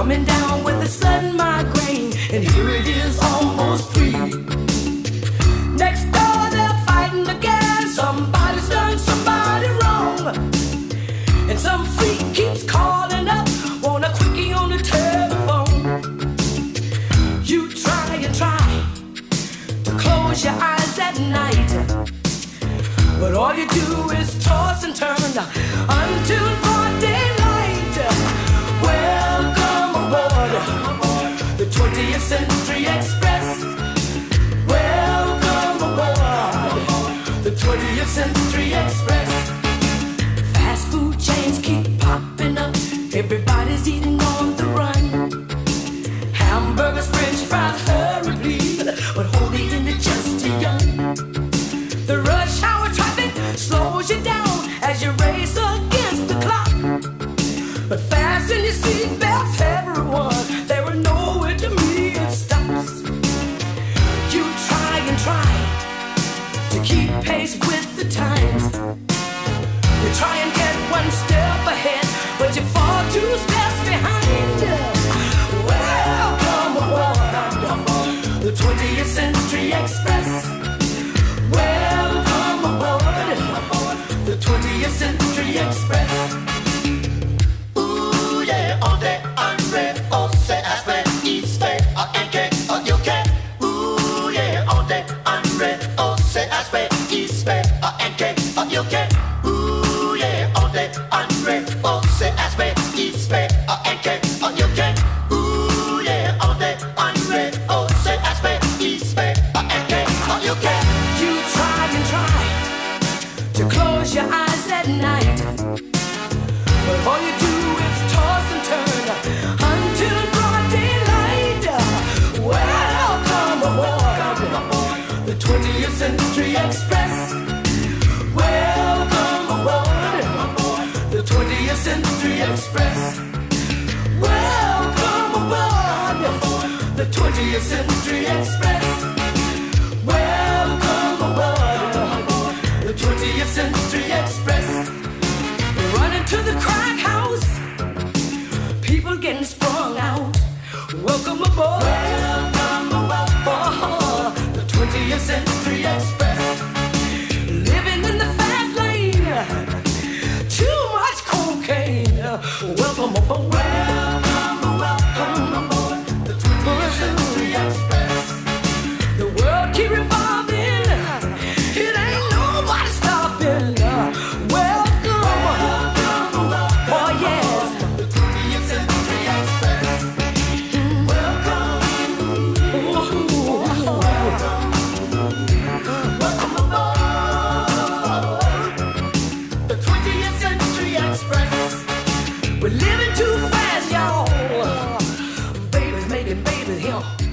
coming down with a sudden migraine, and here it is almost 3. Next door they're fighting again. Somebody's done somebody wrong, and some freak keeps calling up, want a quickie on the telephone. You try and try to close your eyes at night, but all you do is toss and turn until broad daylight. Welcome aboard the 20th Century Express. Welcome aboard the 20th Century Express. Fast food chains keep popping up, everybody's eating on the run. Hamburgers, french fries, hurry please, but hold the indigestion. The rush hour traffic slows you down as you race against the clock. But fasten your seatbelts, everyone, there are nowhere to me it stops. You try and try to keep pace with the times. You try and get one step ahead, but you fall 2 steps behind. Welcome aboard the 20th Century Express. Welcome aboard the 20th Century Express. Ooh yeah, on day, Andre, on say, I swear, East Bay, NK, UK. Ooh yeah, on day, Andre, on say, I swear, East Bay, NK, UK. Ooh yeah, on day, Andre, on say, I swear, East Bay, NK, UK. Ooh yeah, on day, Andre, on say, I swear, East Bay, NK, UK. You try and try to close your eyes at night, but all you do is toss and turn until broad daylight. Welcome aboard the 20th Century Express. Welcome aboard the 20th Century Express. Welcome aboard the 20th Century Express. Welcome aboard the 20th Century Express. Running to the crack house, people getting sprung out. Welcome aboard, welcome aboard the 20th Century Express. Living in the fast lane, too much cocaine. Welcome aboard, welcome aboard the 20th Century Express. The world keep revolving, it ain't nobody stopping. Welcome, oh yes, the 20th Century Express. Welcome aboard the 20th Century Express. We're living too fast, y'all. Babies making babies here.